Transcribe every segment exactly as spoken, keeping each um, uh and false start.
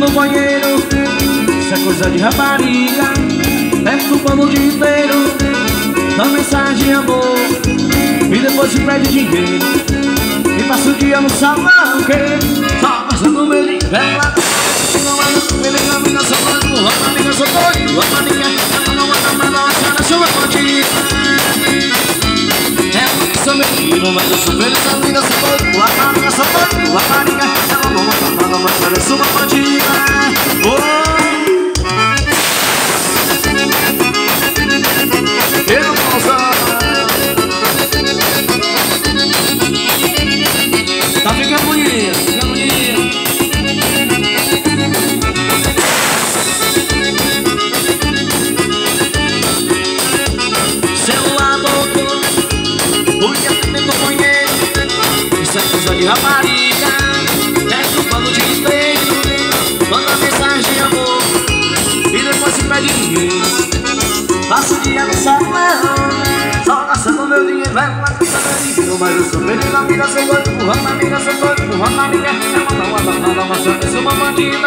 no banheiro, isso é coisa de rapariga. Desce o pano o dia inteiro, dá mensagem de amor e depois se pede dinheiro. E passa o dia no salão, que só passando meu de vela. Não anda com ele, não amiga, sou doido, uma amiga, sou doido, uma amiga, ela não anda mais na cara, sou eu contigo. É porque sou meu filho, mas eu sou feliz, amiga, sou doido, uma amiga, sou doido, uma amiga, ela não anda mais na cara, sou eu contigo. Eu não posso. Tá ficando bonito, fica bonito. Celular tocou, fui atender no banheiro, isso é coisa de rapariga. Desce o pano de inteiro, manda mensagem de amor e depois se pede dinheiro. Passo o dia no salão, só gastando meu dinheiro, vai uma coisa meu. Mas eu sou feliz na vida, sou doido, empurrando a amiga, sou doido, empurrando a amiga. Ela não anda nada, mas eu sou uma bandida.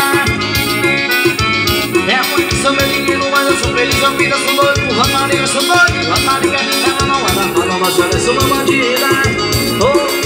É por isso sou meu dinheiro, mas eu sou feliz na vida, sou doido, empurrando a amiga, sou doido, empurrando a amiga. Ela não anda nada, mas eu sou uma bandida. Oh.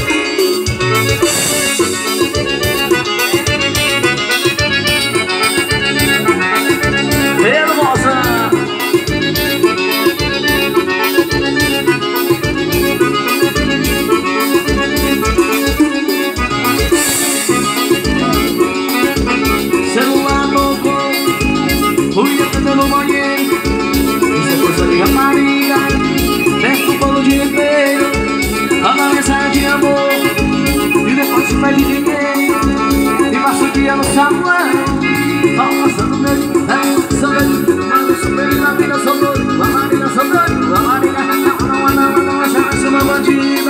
Fui atender no banheiro, isso é coisa de rapariga. Desce o pano o dia inteiro, manda mensagem de amor e depois se pede dinheiro. E passa o dia no salão, só passando meu dinheiro. Sou doido, mas eu sou feliz na vida, sou doido, uma amiga, sou doido, uma amiga. Ela não anda, não acha, mas sou uma bandida.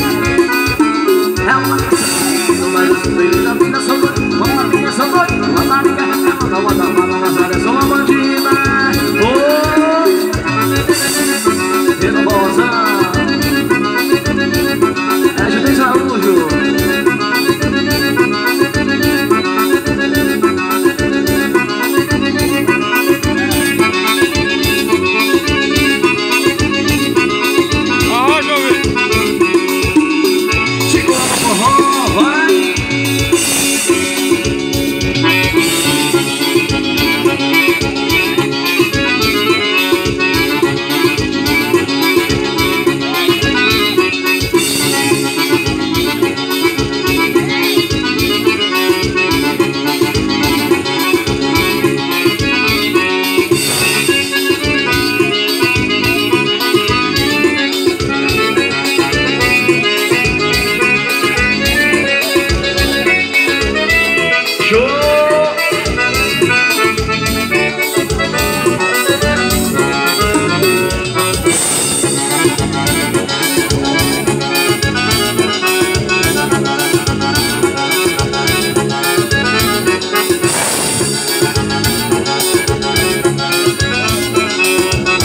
É uma coisa, mas eu sou feliz na vida, sou doido, uma amiga, sou doido, uma amiga. Ela não anda, mas sou uma bandida. Oh, eu não vou usar. É de desaújo. Ah, jovem. Segura no forró, vai.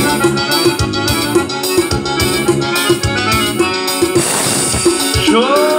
Show!